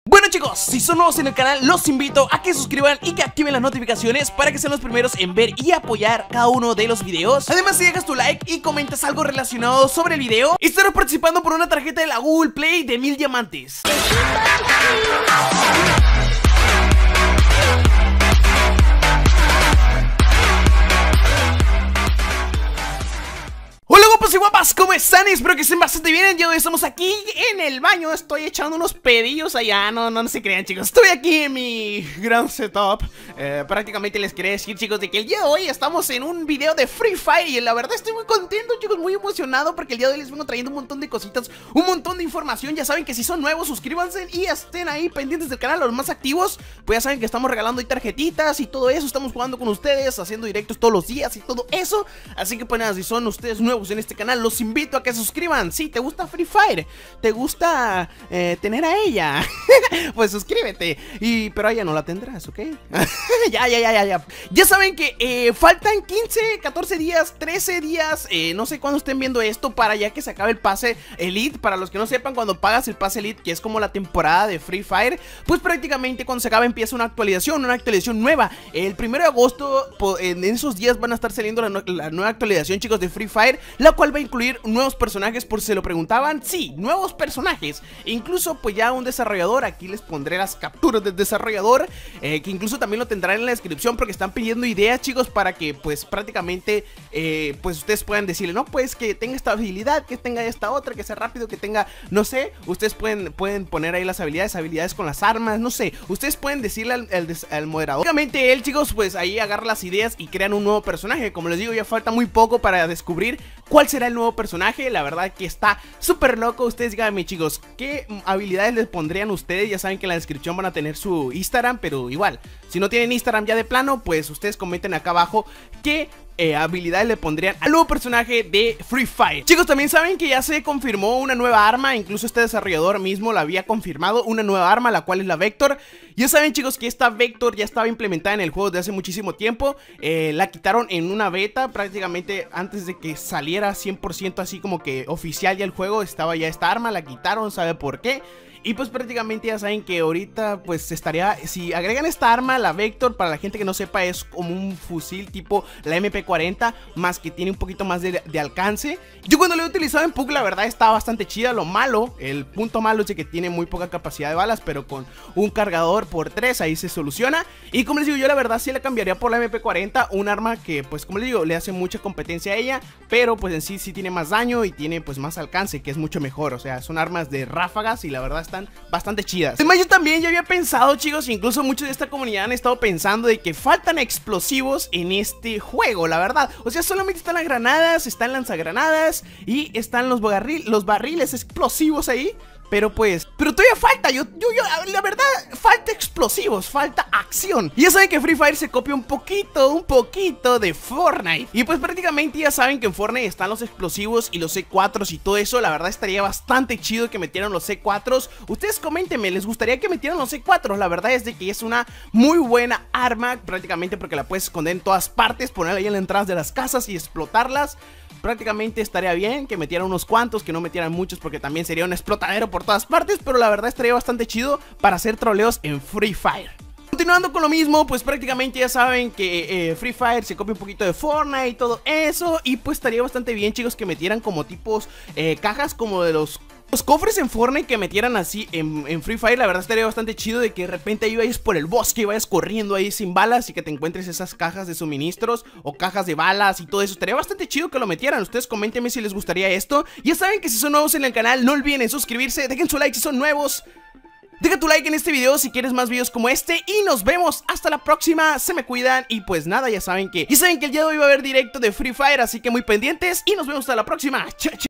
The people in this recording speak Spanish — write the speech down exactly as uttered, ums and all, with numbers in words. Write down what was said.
Bueno chicos, si son nuevos en el canal, los invito a que se suscriban y que activen las notificaciones para que sean los primeros en ver y apoyar cada uno de los videos. Además, si dejas tu like y comentas algo relacionado sobre el video, estarás participando por una tarjeta de la Google Play de mil diamantes. Hola guapos y guapas, ¿cómo están? Espero que estén bastante bien. Ya hoy estamos aquí en el baño. Estoy echando unos pedillos allá. No, no, no se crean, chicos. Estoy aquí en mi gran setup. eh, Prácticamente les quería decir, chicos, de que el día de hoy estamos en un video de Free Fire. Y la verdad estoy muy contento, chicos, muy emocionado, porque el día de hoy les vengo trayendo un montón de cositas, un montón de información. Ya saben que si son nuevos, suscríbanse y estén ahí pendientes del canal, los más activos. Pues ya saben que estamos regalando ahí tarjetitas y todo eso. Estamos jugando con ustedes, haciendo directos todos los días y todo eso. Así que pues nada, si son ustedes nuevos en este canal, los invito a que se suscriban. Si te gusta Free Fire, te gusta eh, tener a ella, pues suscríbete. Y pero a ella no la tendrás, ¿ok? ya, ya, ya, ya, ya. Ya saben que eh, faltan quince, catorce días, trece días, eh, no sé cuándo estén viendo esto, para ya que se acabe el pase Elite. Para los que no sepan, cuando pagas el pase Elite, que es como la temporada de Free Fire, pues prácticamente cuando se acabe empieza una actualización, una actualización nueva. El primero de agosto, en esos días van a estar saliendo la, la nueva actualización, chicos, de Free Fire, la cual va a incluir nuevos personajes, por si se lo preguntaban. Sí, nuevos personajes. E incluso pues ya un desarrollador, aquí les pondré las capturas del desarrollador, eh, que incluso también lo tendrán en la descripción, porque están pidiendo ideas, chicos, para que pues prácticamente eh, pues ustedes puedan decirle, no, pues que tenga esta habilidad, que tenga esta otra, que sea rápido, que tenga, no sé, ustedes pueden, pueden poner ahí las habilidades, habilidades con las armas, no sé, ustedes pueden decirle al, al, al moderador. Obviamente él, chicos, pues ahí agarra las ideas y crean un nuevo personaje. Como les digo, ya falta muy poco para descubrir cuál será el nuevo personaje. La verdad que está súper loco. Ustedes díganme, chicos, ¿qué habilidades les pondrían ustedes? Ya saben que en la descripción van a tener su Instagram, pero igual, si no tienen Instagram ya de plano, pues ustedes comenten acá abajo qué Eh, habilidades le pondrían al nuevo personaje de Free Fire. Chicos, también saben que ya se confirmó una nueva arma. Incluso este desarrollador mismo la había confirmado, una nueva arma, la cual es la Vector. Ya saben, chicos, que esta Vector ya estaba implementada en el juego desde hace muchísimo tiempo. eh, La quitaron en una beta, prácticamente antes de que saliera cien por ciento así como que oficial ya el juego. Estaba ya esta arma, la quitaron, ¿sabe por qué? Y pues prácticamente ya saben que ahorita pues estaría, si agregan esta arma, la Vector, para la gente que no sepa, es como un fusil tipo la M P cuarenta, más que tiene un poquito más de, de alcance. Yo cuando lo he utilizado en P U B, la verdad está bastante chida. Lo malo, el punto malo es de que tiene muy poca capacidad de balas, pero con un cargador por tres ahí se soluciona. Y como les digo, yo la verdad sí la cambiaría por la M P cuarenta, un arma que pues como les digo, le hace mucha competencia a ella, pero pues en sí sí tiene más daño y tiene pues más alcance, que es mucho mejor. O sea, son armas de ráfagas y la verdad están bastante chidas. Además, yo también ya había pensado, chicos, incluso muchos de esta comunidad han estado pensando de que faltan explosivos en este juego, la verdad. O sea, solamente están las granadas, están lanzagranadas y están los, barril, los barriles explosivos ahí. Pero pues, pero todavía falta, yo, yo, yo, la verdad, falta explosivos, falta acción. Y ya saben que Free Fire se copia un poquito, un poquito de Fortnite. Y pues prácticamente ya saben que en Fortnite están los explosivos y los C cuatro y todo eso. La verdad estaría bastante chido que metieran los C cuatro. Ustedes coméntenme, ¿les gustaría que metieran los C cuatro? La verdad es de que es una muy buena arma, prácticamente porque la puedes esconder en todas partes, ponerla ahí en las entradas de las casas y explotarlas. Prácticamente estaría bien que metieran unos cuantos, que no metieran muchos, porque también sería un explotadero por todas partes. Pero la verdad estaría bastante chido para hacer troleos en Free Fire. Continuando con lo mismo, pues prácticamente ya saben que eh, Free Fire se copia un poquito de Fortnite y todo eso. Y pues estaría bastante bien, chicos, que metieran como tipos eh, cajas como de los... Los cofres en Fortnite, que metieran así en, en Free Fire. La verdad estaría bastante chido de que de repente ahí vayas por el bosque y vayas corriendo ahí sin balas y que te encuentres esas cajas de suministros o cajas de balas y todo eso. Estaría bastante chido que lo metieran. Ustedes coméntenme si les gustaría esto. Ya saben que si son nuevos en el canal, no olviden suscribirse, dejen su like si son nuevos. Deja tu like en este video si quieres más videos como este. Y nos vemos hasta la próxima. Se me cuidan. Y pues nada, ya saben que Ya saben que el día de hoy va a haber directo de Free Fire, así que muy pendientes. Y nos vemos hasta la próxima. Chao, chao.